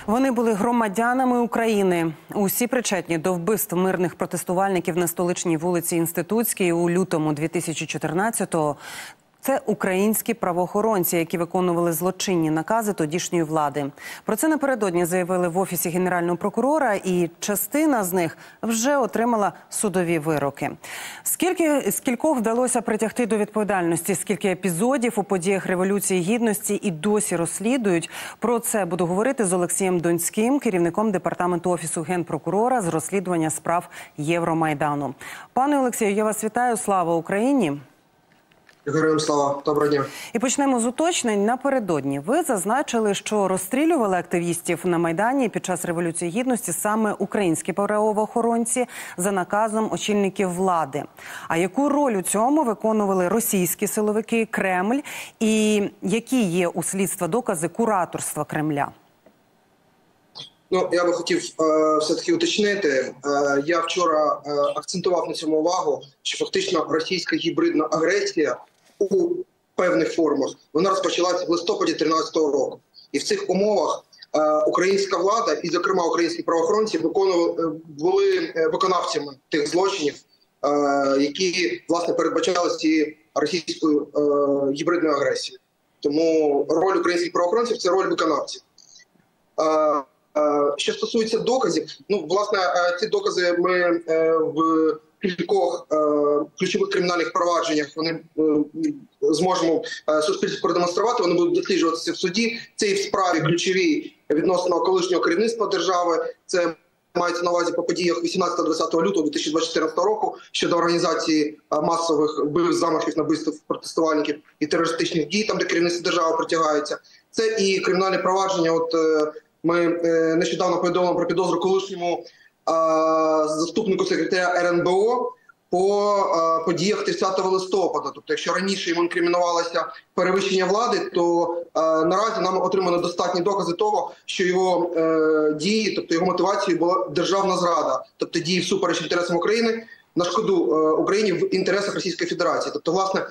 Вони були громадянами України. Усі причетні до вбивств мирних протестувальників на столичній вулиці Інститутській у лютому 2014-го. Це українські правоохоронці, які виконували злочинні накази тодішньої влади. Про це напередодні заявили в Офісі Генерального прокурора, і частина з них вже отримала судові вироки. Скількох вдалося притягти до відповідальності, скільки епізодів у подіях Революції Гідності і досі розслідують. Про це буду говорити з Олексієм Донським, керівником департаменту Офісу Генпрокурора з розслідування справ Євромайдану. Пане Олексію, я вас вітаю. Слава Україні! Героям слава. Доброго дня. І почнемо з уточнень. Напередодні ви зазначили, що розстрілювали активістів на Майдані під час Революції Гідності саме українські правоохоронці за наказом очільників влади. А яку роль у цьому виконували російські силовики, Кремль? І які є у слідства докази кураторства Кремля? Ну, я би хотів все-таки уточнити. Я вчора акцентував на цьому увагу, що фактично російська гібридна агресія у певних формах, вона розпочалася в листопаді 2013 року. І в цих умовах українська влада, і зокрема українські правоохоронці, були виконавцями тих злочинів, які, власне, передбачали цією російською гібридною агресією. Тому роль українських правоохоронців – це роль виконавців. Що стосується доказів, ну, власне, ці докази ми в кількох ключових кримінальних провадженнях вони зможемо суспільству продемонструвати, вони будуть досліджуватися в суді. Це і в справі ключовій відносно колишнього керівництва держави, це мається на увазі по подіях 18-20 лютого 2024 року щодо організації масових вбивств, замахів на вбивство протестувальників і терористичних дій, там де керівництво держави притягається. Це і кримінальне провадження, ми нещодавно повідомили про підозру колишньому заступнику секретаря РНБО по подіях 30 листопада. Тобто, якщо раніше йому інкримінувалося перевищення влади, то наразі нам отримано достатні докази того, що його дії, тобто його мотивацією була державна зрада, тобто дії всупереч інтересам України на шкоду Україні в інтересах Російської Федерації. Тобто, власне,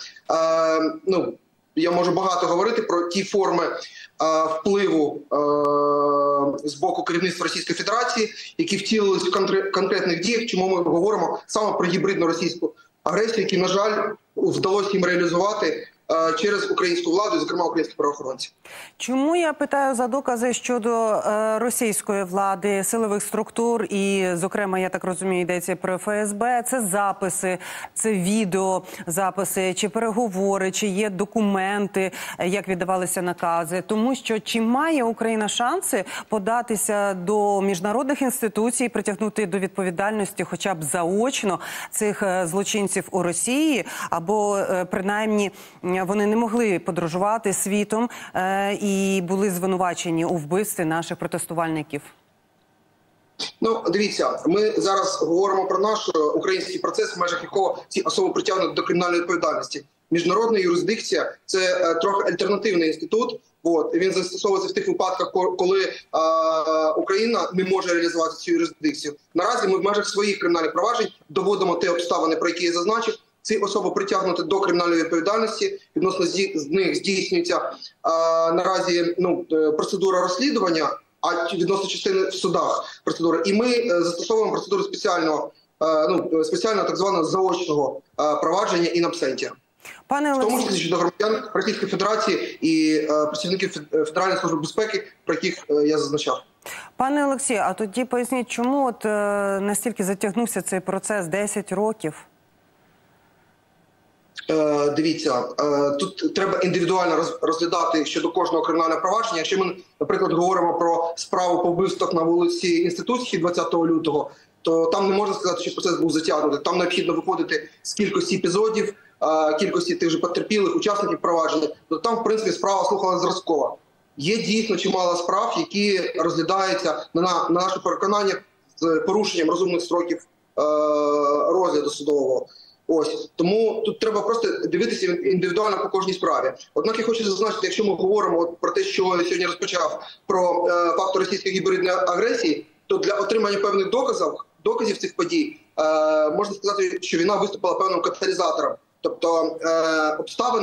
я можу багато говорити про ті форми впливу з боку керівництва Російської Федерації, які втілились в конкретних діях, чому ми говоримо саме про гібридну російську агресію, які, на жаль, вдалося їм реалізувати через українську владу, зокрема українських правоохоронців. Чому я питаю за докази щодо російської влади, силових структур і, зокрема, я так розумію, йдеться про ФСБ, це записи, це відеозаписи, чи переговори, чи є документи, як віддавалися накази. Тому що чи має Україна шанси податися до міжнародних інституцій, притягнути до відповідальності хоча б заочно цих злочинців у Росії, або принаймні вони не могли подорожувати світом і були звинувачені у вбивстві наших протестувальників? Ну, дивіться, ми зараз говоримо про наш український процес, в межах якого ці особи притягнуті до кримінальної відповідальності. Міжнародна юрисдикція – це трохи альтернативний інститут. Він застосовується в тих випадках, коли Україна не може реалізувати цю юрисдикцію. Наразі ми в межах своїх кримінальних проваджень доводимо ті обставини, про які я зазначив. Ці особи притягнуті до кримінальної відповідальності, відносно з них здійснюється наразі процедура розслідування, а відносно частини в судах процедури. І ми застосовуємо процедуру спеціального так званого заочного провадження in absentia. В тому числі щодо громадян Російської Федерації і працівників Федеральної служби безпеки, про яких я зазначав. Пане Олексію, а тоді поясніть, чому настільки затягнувся цей процес 10 років? Дивіться, тут треба індивідуально розглядати щодо кожного кримінального провадження. Якщо ми, наприклад, говоримо про справу по вбивствах на вулиці Інститутській 20 лютого, то там не можна сказати, що процес був затягнутий. Там необхідно виходити з кількості епізодів, кількості тих же потерпілих, учасників провадження. То там, в принципі, справа слухалася зразкова. Є дійсно чимало справ, які розглядаються, на наше переконання, з порушенням розумних строків розгляду судового. Тому тут треба просто дивитися індивідуально по кожній справі. Однак я хочу зазначити, якщо ми говоримо про те, що я сьогодні розпочав, про фактор російської гібридної агресії, то для отримання певних доказів цих подій, можна сказати, що війна виступила певним каталізатором. Тобто обставини,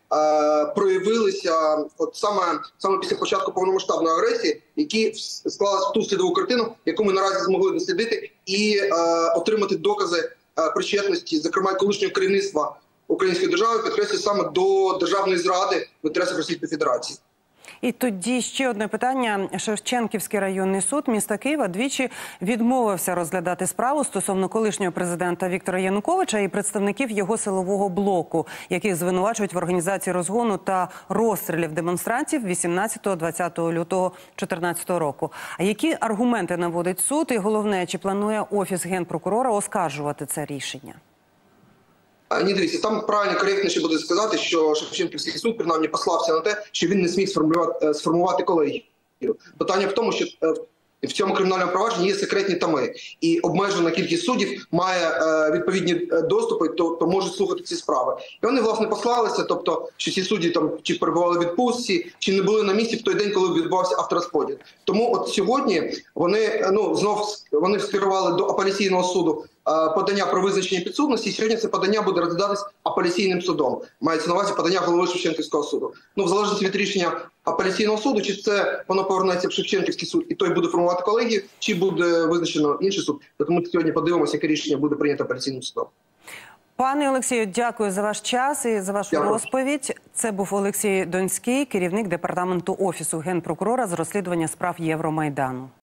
проявилися от саме після початку повномасштабної агресії, які склалися в ту слідову картину, яку ми наразі змогли дослідити і отримати докази причетності, зокрема колишнього керівництва української держави, підкреслюю, саме до державної зради в інтересах Російської Федерації. І тоді ще одне питання. Шевченківський районний суд міста Києва двічі відмовився розглядати справу стосовно колишнього президента Віктора Януковича і представників його силового блоку, яких звинувачують в організації розгону та розстрілів демонстрантів 18-20 лютого 2014 року. А які аргументи наводить суд? І головне, чи планує Офіс Генпрокурора оскаржувати це рішення? Ні, дивіться, там правильно, коректніше буде сказати, що Шевченківський суд, принаймні, послався на те, що він не зміг сформувати колегію. Питання в тому, що в цьому кримінальному провадженні є секретні томи, і обмежена кількість суддів має відповідні доступи, то можуть слухати ці справи. І вони, власне, послалися, тобто, що ці судді там чи перебували в відпустці, чи не були на місці в той день, коли відбувався авторозподіл. Тому от сьогодні вони скерували до апеляційного суду подання про визначення підсудності, і сьогодні це подання буде розглядатись апеляційним судом. Мається на увазі подання голови Шевченківського суду. В залежності від рішення апеляційного суду, чи це воно повернеться в Шевченківський суд, і той буде формувати колегію, чи буде визначено інший суд. Тому сьогодні подивимося, яке рішення буде прийнято апеляційним судом. Пане Олексію, дякую за ваш час і за вашу розповідь. Це був Олексій Донський, керівник департаменту Офісу Генпрокурора з розслідування справ Євромайдану.